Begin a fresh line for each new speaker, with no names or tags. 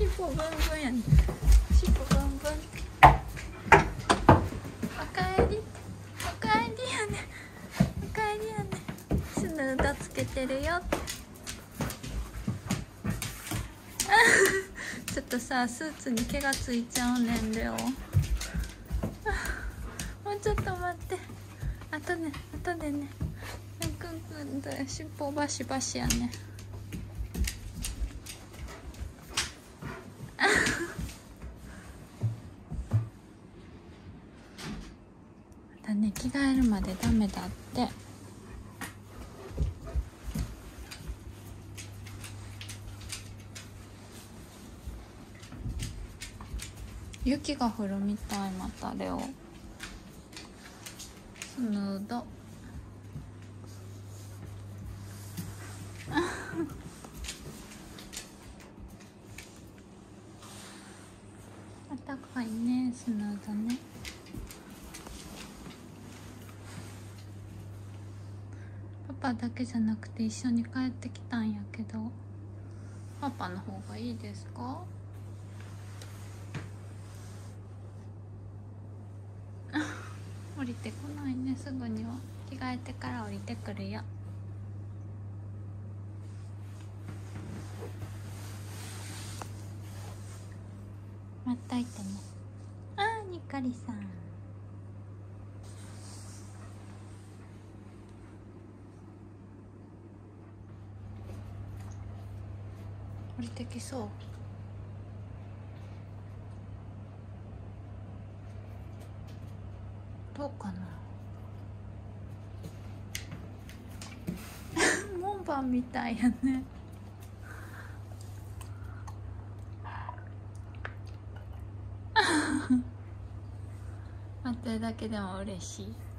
尻尾ブンブンやね。尻尾ブンブン。おかえり。おかえりやね。おかえりやね。スヌードつけてるよ。ちょっとさ、スーツに毛がついちゃうねんレオ。もうちょっと待って。あとね、くんくんで尻尾バシバシやね。またね、着替えるまでダメだって。雪が降るみたい。またレオスヌードあったかいね、スヌードね。パパだけじゃなくて一緒に帰ってきたんやけど、パパの方がいいですか？降りてこないね、すぐには。着替えてから降りてくるよ。待っといてね。あー、にっかりさん。降りてきそう。どうかな。門番みたいやね。待ってるだけでも嬉しい。